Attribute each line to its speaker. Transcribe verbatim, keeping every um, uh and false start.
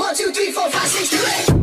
Speaker 1: One, two, three, four, five, six, seven, eight.